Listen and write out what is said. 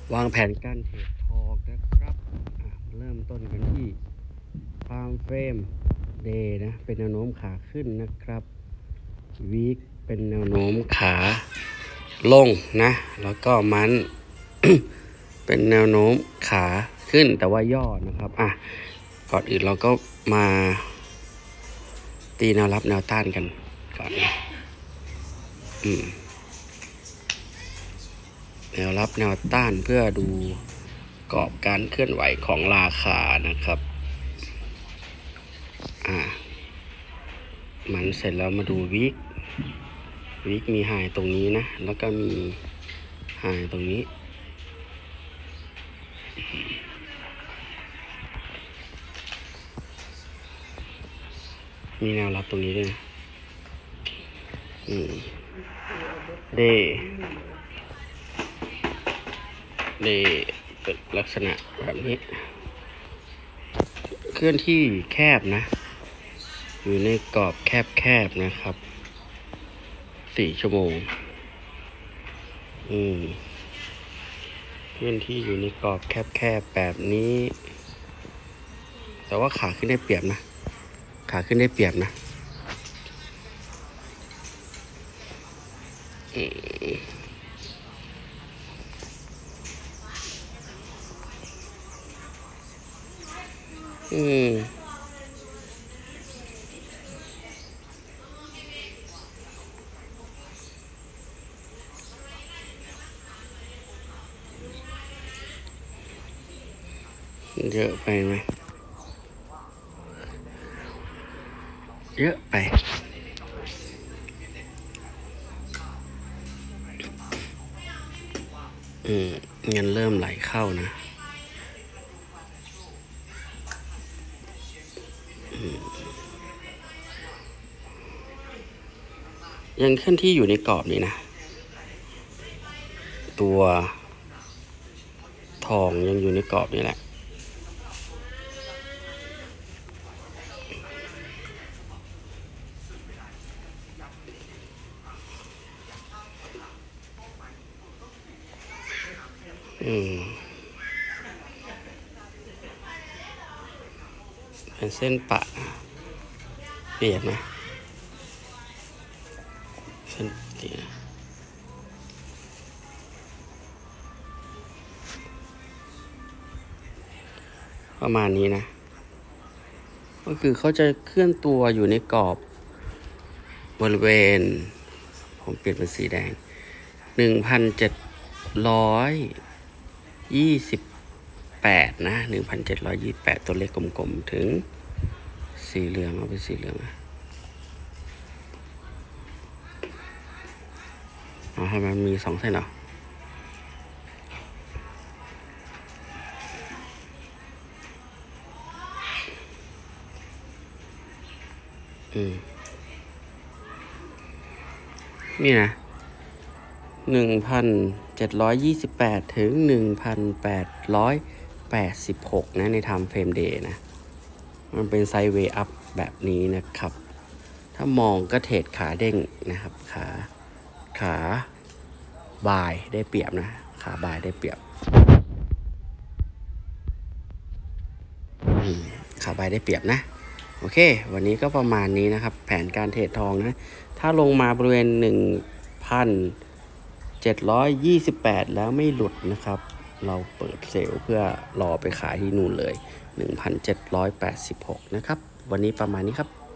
วางแผนการเทรดทองนะครับเริ่มต้นกันที่Time Frame Day นะเป็นแนวโน้มขาขึ้นนะครับWeekเป็นแนวโน้มขาลงนะแล้วก็มัน เป็นแนวโน้มขาขึ้นแต่ว่าย่อนะครับก่อนอื่นเราก็มาตีแนวรับแนวต้านกันก่อนนะแนวรับแนวต้านเพื่อดูกรอบการเคลื่อนไหวของราคานะครับมันเสร็จแล้วมาดูวีคมีไฮตรงนี้นะแล้วก็มีไฮตรงนี้มีแนวรับตรงนี้ด้วยนะเดเป็นลักษณะแบบนี้เคลื่อนที่แคบนะอยู่ในกรอบแคบนะครับ4 ชั่วโมงเคลื่อนที่อยู่ในกรอบแคบแบบนี้แต่ว่าขาขึ้นได้เปรียบนะเยอะไปไหมเยอะไปเงินเริ่มไหลเข้านะยังเคลื่อนที่อยู่ในกรอบนี้นะตัวทองยังอยู่ในกรอบนี้แหละเป็นเส้นปะเปลี่ยนไหมเส้นเปลี่ยนประมาณนี้นะก็คือเขาจะเคลื่อนตัวอยู่ในกรอบบริเวณผมเปลี่ยนเป็นสีแดง 1,728 นะ 1,728 ตัวเลขกลมๆถึงสีเหลืองเอาไปสีเหลืองให้มันมี2 เส้นเหรอนี่นะ 1,728 ถึง 1,886 นะใน Time Frame Day นะมันเป็นไซด์เวย์อัพแบบนี้นะครับถ้ามองก็เทรดขาเด้งนะครับขาบายได้เปรียบนะขาบายได้เปรียบขาบายได้เปรียบนะโอเควันนี้ก็ประมาณนี้นะครับแผนการเทรดทองนะถ้าลงมาบริเวณ 1,728 แล้วไม่หลุดนะครับเราเปิดเซลล์เพื่อรอไปขายที่นู่นเลย 1,786 นะครับวันนี้ประมาณนี้ครับ